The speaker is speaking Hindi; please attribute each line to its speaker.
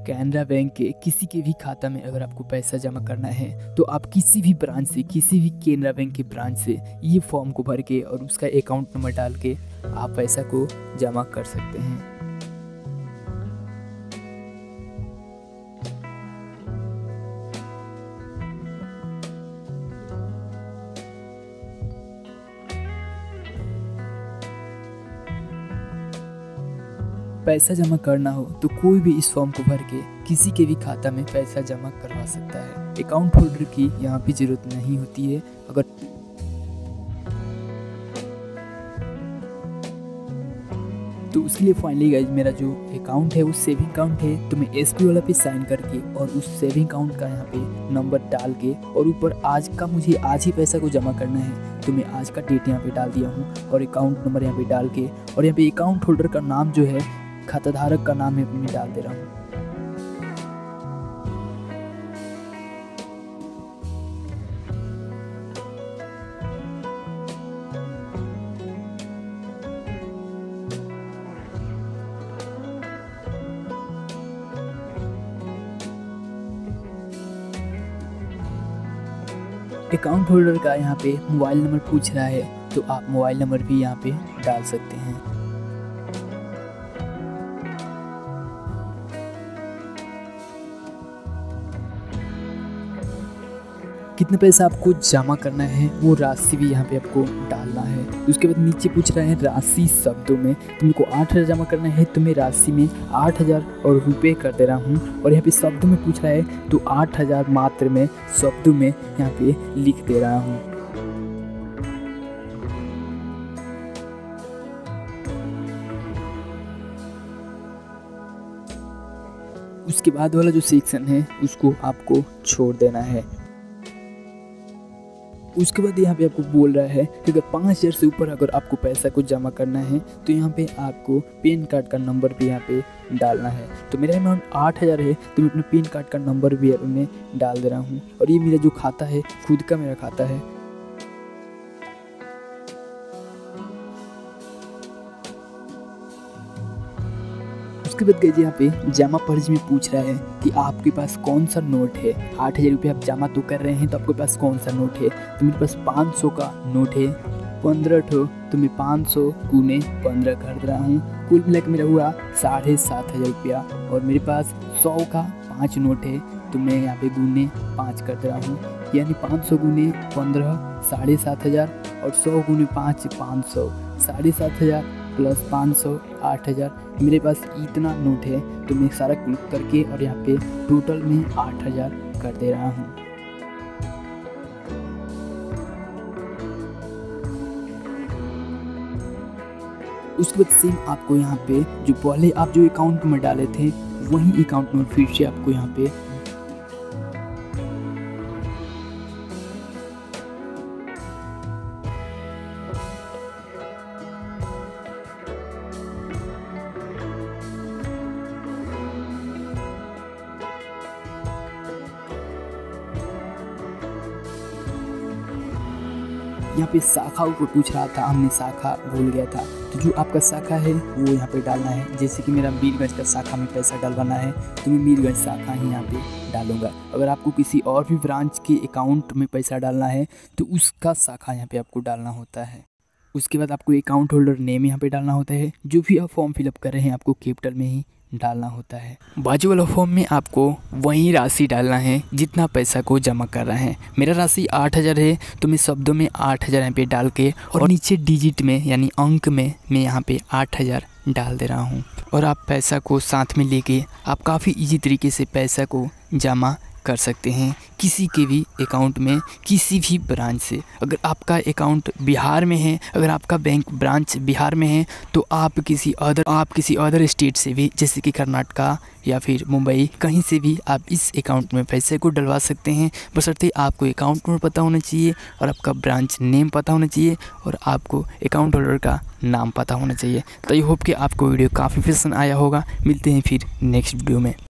Speaker 1: कैनरा बैंक के किसी के भी खाता में अगर आपको पैसा जमा करना है तो आप किसी भी ब्रांच से, किसी भी कैनरा बैंक के ब्रांच से ये फॉर्म को भर के और उसका अकाउंट नंबर डाल के आप पैसा को जमा कर सकते हैं। पैसा जमा करना हो तो कोई भी इस फॉर्म को भर के किसी के भी खाता में पैसा जमा करवा सकता है। अकाउंट होल्डर की यहाँ पे ज़रूरत नहीं होती है। अगर तो उसके लिए फाइनली गाइज मेरा जो अकाउंट है वो सेविंग अकाउंट है, तो मैं एसबी वाला पे साइन करके और उस सेविंग अकाउंट का यहाँ पे नंबर डाल के और ऊपर आज का मुझे आज ही पैसा को जमा करना है तो मैं आज का डेट यहाँ पे डाल दिया हूँ और अकाउंट नंबर यहाँ पे डाल के और यहाँ पे अकाउंट होल्डर का नाम जो है, खाताधारक का नाम मैं डाल दे रहा हूँ। अकाउंट होल्डर का यहाँ पे मोबाइल नंबर पूछ रहा है तो आप मोबाइल नंबर भी यहाँ पे डाल सकते हैं। कितना पैसा आपको जमा करना है वो राशि भी यहाँ पे आपको डालना है। उसके बाद नीचे पूछ रहे हैं राशि शब्दों में, तुमको 8,000 जमा करना है तो मैं राशि में 8,000 और रुपये कर दे रहा हूँ। और यहाँ पे शब्दों में पूछ रहा है तो 8,000 मात्र में शब्दों में यहाँ पे लिख दे रहा हूँ। उसके बाद वाला जो सेक्शन है उसको आपको छोड़ देना है। उसके बाद यहाँ पे आपको बोल रहा है कि अगर 5,000 से ऊपर अगर आपको पैसा को जमा करना है तो यहाँ पे आपको पैन कार्ड का नंबर भी यहाँ पे डालना है। तो मेरा अमाउंट 8,000 है तो मैं अपने पैन कार्ड का नंबर भी मैं डाल दे रहा हूँ। और ये मेरा जो खाता है खुद का मेरा खाता है। उसके बाद गए यहाँ पे जमा पर्ची में पूछ रहा है कि आपके पास कौन सा नोट है। 8,000 रुपये आप जमा तो कर रहे हैं तो आपके पास कौन सा नोट है। तो मेरे पास 500 का नोट है 15 ठो, तो मैं 500 गुने 15 कर रहा हूँ। कुल मिला के मेरा हुआ 7,500 रुपया। और मेरे पास 100 का 5 नोट है तो मैं यहाँ पे गुने 5 कर दे रहा हूँ, यानी 500 गुने 15 7,500 और 100 गुने 5 500, 7,500 प्लस 500 8,000। मेरे पास इतना नोट है तो मैं सारा क्लिक करके और यहाँ पे टोटल में 8,000 कर दे रहा हूँ। उसके बाद सेम आपको यहाँ पे जो पहले आप जो अकाउंट में डाले थे वही अकाउंट में फिर से आपको यहाँ पे यहाँ पे शाखा ऊपर पूछ रहा था, हमने शाखा भूल गया था। तो जो आपका शाखा है वो यहाँ पे डालना है। जैसे कि मेरा मीरगंज का शाखा में पैसा डलवाना है तो मैं मीरगंज शाखा ही यहाँ पे डालूंगा। अगर आपको किसी और भी ब्रांच के अकाउंट में पैसा डालना है तो उसका शाखा यहाँ पे आपको डालना होता है। उसके बाद आपको अकाउंट होल्डर नेम यहाँ पे डालना होता है। जो भी आप फॉर्म फिलअप कर रहे हैं आपको कैपिटल में ही डालना होता है। बाजू वाला फॉर्म में आपको वही राशि डालना है जितना पैसा को जमा कर रहे हैं। मेरा राशि 8,000 है तो मैं शब्दों में 8,000 यहाँ पे डाल के और नीचे डिजिट में यानी अंक में मैं यहाँ पे 8,000 डाल दे रहा हूँ। और आप पैसा को साथ में लेके आप काफ़ी इजी तरीके से पैसा को जमा कर सकते हैं किसी के भी अकाउंट में, किसी भी ब्रांच से। अगर आपका अकाउंट बिहार में है, अगर आपका बैंक ब्रांच बिहार में है तो आप किसी अदर स्टेट से भी, जैसे कि कर्नाटका या फिर मुंबई, कहीं से भी आप इस अकाउंट में पैसे को डलवा सकते हैं। बशर्ते आपको अकाउंट नंबर पता होना चाहिए और आपका ब्रांच नेम पता होना चाहिए और आपको अकाउंट होल्डर का नाम पता होना चाहिए। तो आई होप कि आपको वीडियो काफ़ी पसंद आया होगा। मिलते हैं फिर नेक्स्ट वीडियो में।